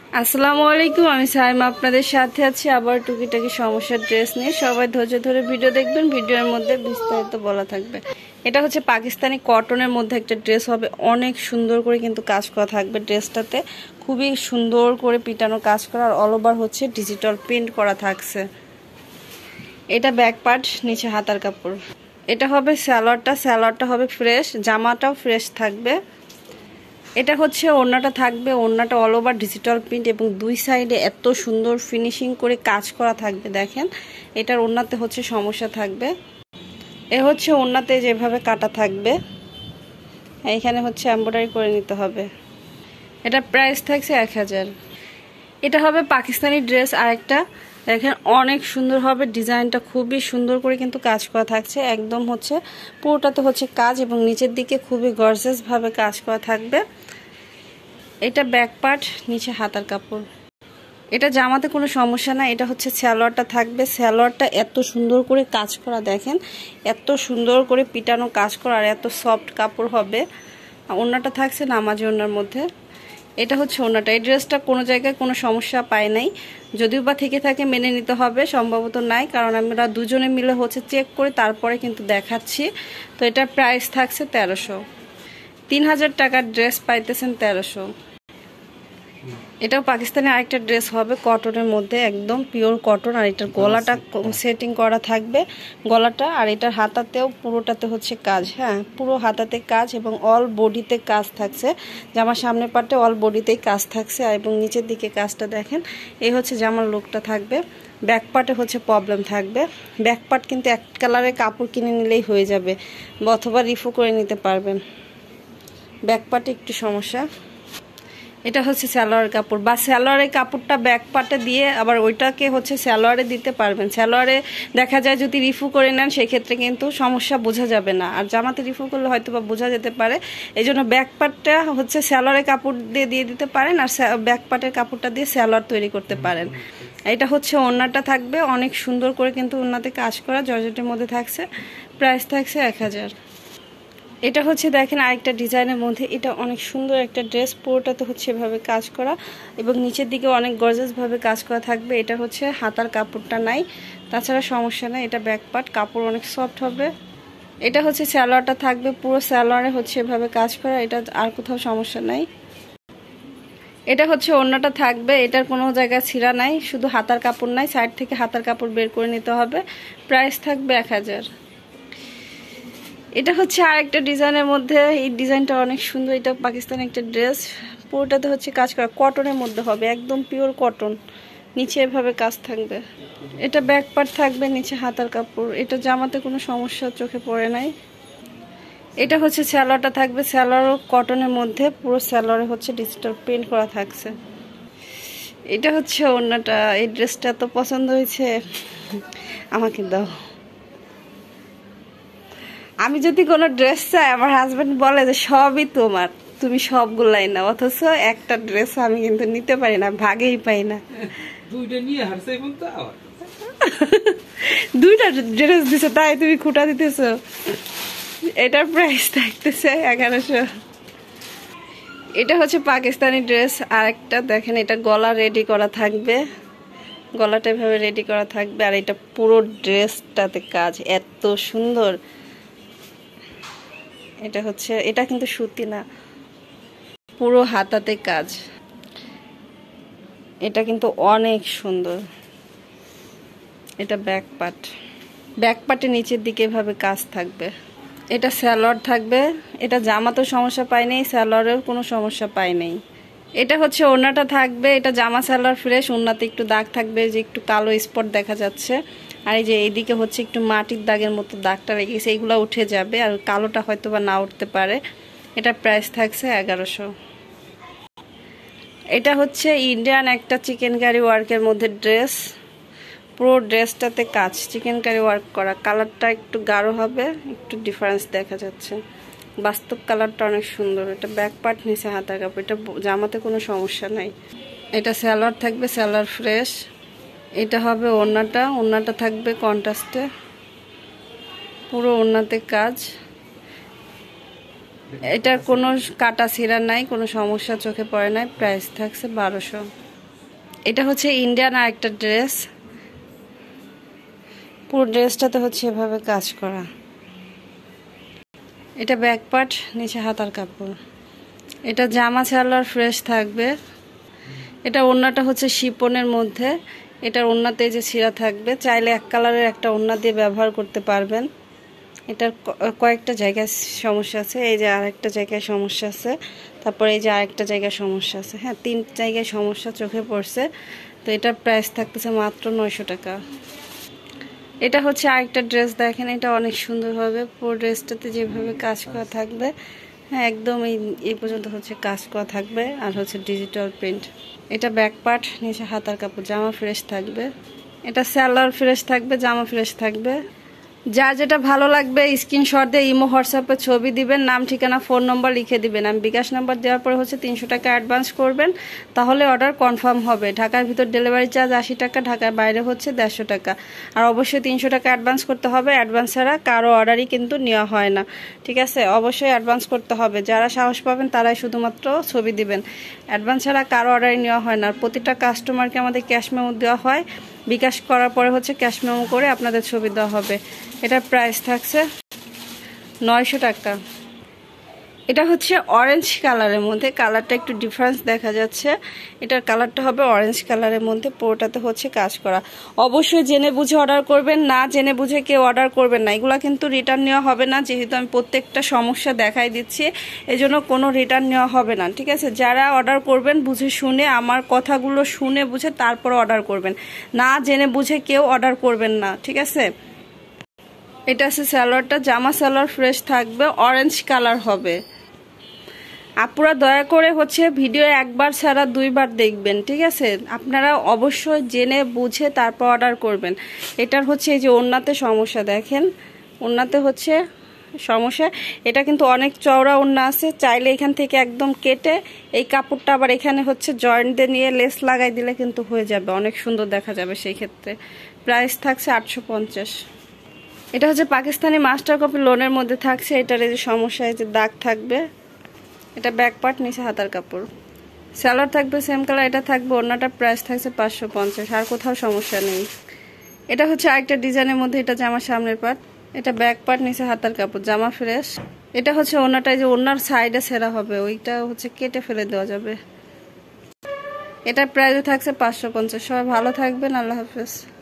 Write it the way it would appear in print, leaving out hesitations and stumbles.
আসসালামু আলাইকুম, আমি সাইমা আপনাদের সাথে আছি আবার টুকিটাকি সমস্যার ড্রেস নিয়ে। সবাই ধৈর্য ধরে ভিডিও দেখবেন, ভিডিওর মধ্যে বিস্তারিত বলা থাকবে। এটা হচ্ছে পাকিস্তানি কটনের মধ্যে একটা ড্রেস হবে, অনেক সুন্দর করে কিন্তু কাজ করা থাকবে। ড্রেসটাতে খুবই সুন্দর করে পিটানো কাজ করা, আর অল ওভার হচ্ছে ডিজিটাল প্রিন্ট করা থাকছে। এটা ব্যাক পার্ট, নিচে হাতার কাপড়। এটা হবে স্যালোয়ারটা হবে ফ্রেশ, জামাটাও ফ্রেশ থাকবে। এটা হচ্ছে ওড়নাটা থাকবে, ওড়নাটা অল ওভার ডিজিটাল প্রিন্ট এবং দুই সাইডে এত সুন্দর ফিনিশিং করে কাজ করা থাকবে। দেখেন এটার ওড়নাতে হচ্ছে সমস্যা থাকবে, এ হচ্ছে ওড়নাতে যেভাবে কাটা থাকবে, এইখানে হচ্ছে এমব্রয়ডারি করে নিতে হবে। এটা প্রাইস থাকছে 1000। এটা হবে পাকিস্তানি ড্রেস আরেকটা, দেখেন অনেক সুন্দর হবে, ডিজাইনটা খুবই সুন্দর করে কিন্তু কাজ করা থাকছে। একদম হচ্ছে পুরোটাতে হচ্ছে কাজ এবং নিচের দিকে খুবই গর্জিয়াস ভাবে কাজ করা থাকবে। এটা ব্যাক পার্ট, নিচে হাতার কাপড়। এটা জামাতে কোনো সমস্যা না। এটা হচ্ছে সালোয়ারটা থাকবে, সালোয়ারটা এত সুন্দর করে কাজ করা, দেখেন এত সুন্দর করে পিটানো কাজ করা, আর এত সফট কাপড় হবে। ওড়নাটা থাকছে নামাজি ওড়নার মধ্যে। এটা হচ্ছে ওড়নাটা। এই ড্রেসটা কোনো জায়গায় কোনো সমস্যা পায় নাই, যদিও বা থেকে থাকে মেনে নিতে হবে, সম্ভবত নাই, কারণ আমরা দুজনে মিলে হচ্ছে চেক করে তারপরে কিন্তু দেখাচ্ছি। তো এটার প্রাইস থাকছে 1300। 3000 টাকার ড্রেস পাইতেছেন 1300। এটাও পাকিস্তানি আরেকটা ড্রেস হবে কটনের মধ্যে, একদম পিওর কটন, আর এটার গলাটা সেটিং করা থাকবে গলাটা, আর এটার হাতাতেও পুরোটাতে হচ্ছে কাজ। হ্যাঁ, পুরো হাতাতে কাজ এবং অল বডিতে কাজ থাকছে। জামার সামনের পার্টে অল বডিতেই কাজ থাকছে, এবং নিচের দিকে কাজটা দেখেন। এই হচ্ছে জামার লুকটা থাকবে। ব্যাক পার্টে হচ্ছে প্রবলেম থাকবে, ব্যাক পার্ট কিন্তু এক কালারের কাপড় কিনে নিলেই হয়ে যাবে, অথবা রিফু করে নিতে পারবেন। ব্যাক পার্টে একটু সমস্যা। এটা হচ্ছে সালোয়ারের কাপড়, বা সালোয়ারের কাপড়টা ব্যাক পার্টে দিয়ে আবার ওইটাকে হচ্ছে সালোয়ারে দিতে পারবেন। সালোয়ারে দেখা যায় যদি রিফু করে নেন সেক্ষেত্রে কিন্তু সমস্যা বোঝা যাবে না, আর জামাতে রিফু করলে হয়তো বা বোঝা যেতে পারে। এই জন্য ব্যাক পার্টটা হচ্ছে সালোয়ারের কাপড় দিয়ে দিতে পারেন, আর ব্যাক পার্টের কাপড়টা দিয়ে সালোয়ার তৈরি করতে পারেন। এটা হচ্ছে ওড়নাটা থাকবে, অনেক সুন্দর করে কিন্তু ওড়নাতে কাজ করা, জর্জেটের মধ্যে থাকছে। প্রাইস থাকছে 1000। এটা হচ্ছে দেখেন আরেকটা ডিজাইনের মধ্যে, এটা অনেক সুন্দর একটা ড্রেস, পুরোটাতে হচ্ছে এভাবে কাজ করা এবং নিচের দিকে অনেক গর্জিয়াস ভাবে কাজ করা থাকবে। এটা হচ্ছে হাতার কাপড়টা নাই, তাছাড়া সমস্যা নাই। এটা ব্যাক পার্ট, কাপড় অনেক সফট হবে। এটা হচ্ছে সালোয়ারটা থাকবে, পুরো সালোয়ারে হচ্ছে এভাবে কাজ করা, এটা আর কোথাও সমস্যা নাই। এটা হচ্ছে ওড়নাটা থাকবে, এটার কোনো জায়গায় ছিঁড়া নাই, শুধু হাতার কাপড় নাই, সাইড থেকে হাতার কাপড় বের করে নিতে হবে। প্রাইস থাকবে 1000। এটা হচ্ছে আরেকটা ডিজাইনের মধ্যে, এই ডিজাইনটা অনেক সুন্দর। এটা পাকিস্তানি একটা ড্রেস, পুরোটাতে হচ্ছে কাজ করা, কটনের মধ্যে হবে, একদম পিওর কটন, নিচে এভাবে কাজ থাকবে। এটা ব্যাক পার্ট থাকবে, নিচে হাতার কাপড়। এটা জামাতে কোনো সমস্যা চোখে পড়ে নাই। এটা হচ্ছে সালোয়ারটা থাকবে, সালোয়ারও কটনের মধ্যে, পুরো সালোয়ারে হচ্ছে ডিজিটাল প্রিন্ট করা থাকছে। এটা হচ্ছে ওড়নাটা। এই ড্রেসটা তো পছন্দ হয়েছে, আমাকে দাও। আমি যদি কোনো ড্রেস চাই, আমার হাজবেন্ড বলে যে সবই তোমার, তুমি সবগুলাই না, অথচ একটা ড্রেস আমি কিন্তু নিতে পারি না, ভাগেই পাই না। দুইটা ড্রেস দিছো তাই তুমি খুঁটা দিতেছো। এটার প্রাইস থাকতেছে 1100। এটা হচ্ছে পাকিস্তানি ড্রেস আরেকটা, দেখেন এটা গলা রেডি করা থাকবে, গলাটা এভাবে রেডি করা থাকবে, আর এটা পুরো ড্রেসটাতে কাজ এত সুন্দর। এটা হচ্ছে, এটা কিন্তু সুতি না, পুরো হাতাতে কাজ, এটা কিন্তু অনেক সুন্দর। এটা ব্যাক পার্ট, ব্যাক পার্টের নিচের দিকে এভাবে কাজ থাকবে। এটা সালোয়ার থাকবে, এটা জামাতেও সমস্যা পাই নাই, সালোয়ারেও কোনো সমস্যা পাই নাই। এটা হচ্ছে ওড়নাটা থাকবে, এটা জামা সালোয়ার ফ্রেশ, ওড়নাতে একটু দাগ থাকবে, যে একটু কালো স্পট দেখা যাচ্ছে, আর এই যে এইদিকে হচ্ছে একটু মাটির দাগের মতো দাগটা রেখেছে, এইগুলো উঠে যাবে, আর কালোটা হয়তো বা না উঠতে পারে। এটা প্রাইস থাকছে 1100। এটা হচ্ছে ইন্ডিয়ান একটা চিকেন কারি ওয়ার্কের মধ্যে ড্রেস, পুরো ড্রেসটাতে কাজ চিকেন কারি ওয়ার্ক করা, কালারটা একটু গাঢ় হবে, একটু ডিফারেন্স দেখা যাচ্ছে, বাস্তব কালারটা অনেক সুন্দর। এটা ব্যাক পার্ট, নিচে হাতার কাপড়, এটা জামাতে কোনো সমস্যা নাই। এটা সালোয়ার থাকবে, সালোয়ার ফ্রেশ। এটা হবে ওড়নাটা, ওড়নাটা থাকবে কন্ট্রাস্টে, পুরো ওড়নাতে কাজ। এটার কোনো কাটা ছিঁড়া নাই, কোনো সমস্যা চোখে পড়ে নাই। প্রাইস থাকছে 1200। এটা হচ্ছে ইন্ডিয়ান আর একটা ড্রেস, পুরো ড্রেসটাতে হচ্ছে এভাবে কাজ করা। এটা ব্যাক পার্ট, নিচে হাতার কাপড়। এটা জামা সালোয়ার ফ্রেশ থাকবে। এটা ওড়নাটা হচ্ছে শিপনের মধ্যে, এটার ওড়নাতে যে ছিঁড়া থাকবে, চাইলে এক কালারের একটা ওড়না দিয়ে ব্যবহার করতে পারবেন। এটার কয়েকটা জায়গায় সমস্যা আছে, এই যে আরেকটা জায়গায় সমস্যা আছে, তারপরে এই যে আরেকটা জায়গায় সমস্যা আছে, হ্যাঁ 3 জায়গায় সমস্যা চোখে পড়ছে। তো এটার প্রাইস থাকতেছে মাত্র 900 টাকা। এটা হচ্ছে আরেকটা ড্রেস, দেখেন এটা অনেক সুন্দর হবে, পুরো ড্রেসটাতে যেভাবে কাজ করা থাকবে, হ্যাঁ একদম এই পর্যন্ত হচ্ছে কাজ করা থাকবে, আর হচ্ছে ডিজিটাল প্রিন্ট। এটা ব্যাক পার্ট, নিচে হাতার কাপড়, জামা ফ্রেশ থাকবে। এটা সালোয়ার ফ্রেশ থাকবে, জামা ফ্রেশ থাকবে। যার যেটা ভালো লাগবে স্ক্রিনশট দিয়ে ইমো হোয়াটসঅ্যাপে ছবি দিবেন, নাম ঠিকানা ফোন নম্বর লিখে দিবেন। আমি বিকাশ নাম্বার দেওয়ার পরে হচ্ছে 300 টাকা অ্যাডভান্স করবেন, তাহলে অর্ডার কনফার্ম হবে। ঢাকার ভিতর ডেলিভারি চার্জ 80 টাকা, ঢাকার বাইরে হচ্ছে 150 টাকা। আর অবশ্যই 300 টাকা অ্যাডভান্স করতে হবে, অ্যাডভান্স ছাড়া কারো অর্ডারই কিন্তু নেওয়া হয় না, ঠিক আছে? অবশ্যই অ্যাডভান্স করতে হবে, যারা সাহস পাবেন তারাই শুধুমাত্র ছবি দিবেন, অ্যাডভান্স ছাড়া কারো অর্ডারই নেওয়া হয় না। আর প্রতিটা কাস্টমারকে আমাদের ক্যাশ মেমো দেওয়া হয়, বিকাশ করার পরে হচ্ছে ক্যাশ মেমো করে আপনাদের ছবি দেওয়া হবে। এটার প্রাইস থাকছে 900 টাকা। এটা হচ্ছে অরেঞ্জ কালারের মধ্যে, কালারটা একটু ডিফারেন্স দেখা যাচ্ছে। এটার কালারটা হবে অরেঞ্জ কালারের মধ্যে, পুরোটাতে হচ্ছে কাজ করা। অবশ্যই জেনে বুঝে অর্ডার করবেন, না জেনে বুঝে কেউ অর্ডার করবেন না। এগুলো কিন্তু রিটার্ন নেওয়া হবে না, যেহেতু আমি প্রত্যেকটা সমস্যা দেখাই দিচ্ছি, এজন্য কোনো রিটার্ন নেওয়া হবে না, ঠিক আছে? যারা অর্ডার করবেন বুঝে শুনে, আমার কথাগুলো শুনে বুঝে তারপর অর্ডার করবেন, না জেনে বুঝে কেউ অর্ডার করবেন না, ঠিক আছে? এটা আছে সালোয়ারটা, জামা সালোয়ার ফ্রেশ থাকবে, অরেঞ্জ কালার হবে। আপুরা দয়া করে হচ্ছে ভিডিও একবার ছাড়া 2 বার দেখবেন, ঠিক আছে? আপনারা অবশ্যই জেনে বুঝে তারপর অর্ডার করবেন। এটার হচ্ছে এই যে ওড়নাতে সমস্যা, দেখেন ওড়নাতে হচ্ছে সমস্যা। এটা কিন্তু অনেক চওড়া ওড়না আছে, চাইলে এখান থেকে একদম কেটে এই কাপড়টা আবার এখানে হচ্ছে জয়েন্ট দিয়ে নিয়ে লেস লাগাই দিলে কিন্তু হয়ে যাবে, অনেক সুন্দর দেখা যাবে সেই ক্ষেত্রে। প্রাইস থাকছে 850। এটা হচ্ছে পাকিস্তানি মাস্টার কপি লোনের মধ্যে থাকছে। এটার এই যে সমস্যা, এই যে দাগ থাকবে। এটা ব্যাক পার্ট, নিচে হাতার কাপড়, সালোয়ার থাকবে সেম কালার, এটা থাকবে ওড়নাটার প্রাইস থাকছে 550। আর কোথাও সমস্যা নেই। এটা হচ্ছে আরেকটা ডিজাইনের মধ্যে, এটা জামার সামনের পার্ট, এটা ব্যাক পার্ট, নিচে হাতার কাপড়, জামা ফ্রেশ। এটা হচ্ছে ওড়নাটা, যে ওড়নার সাইডে ছেঁড়া হবে ওইটা হচ্ছে কেটে ফেলে দেওয়া যাবে। এটার প্রাইস থাকছে 550। সবাই ভালো থাকবেন, আল্লাহ হাফেজ।